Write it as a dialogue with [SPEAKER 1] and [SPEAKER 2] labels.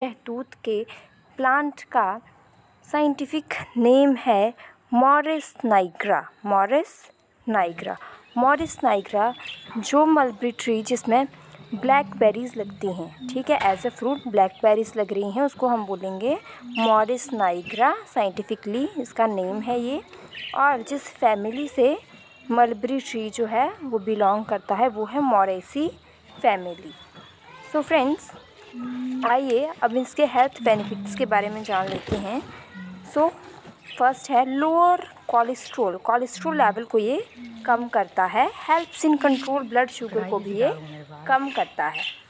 [SPEAKER 1] शहतूत के प्लांट का साइंटिफिक नेम है मॉरिस नाइग्रा। मॉरिस नाइग्रा जो मलबरी ट्री जिसमें ब्लैकबेरीज लगती हैं, ठीक है, एज अ फ्रूट ब्लैकबेरीज लग रही हैं, उसको हम बोलेंगे मॉरिस नाइग्रा। साइंटिफिकली इसका नेम है ये। और जिस फैमिली से मलबरी ट्री जो है वो बिलोंग करता है वो है मोरेसी फैमिली। सो फ्रेंड्स, आइए अब इसके हेल्थ बेनिफिट्स के बारे में जान लेते हैं। सो फर्स्ट है लोअर कोलेस्ट्रॉल लेवल को ये कम करता है। Helps in control blood sugar को भी ये कम करता है।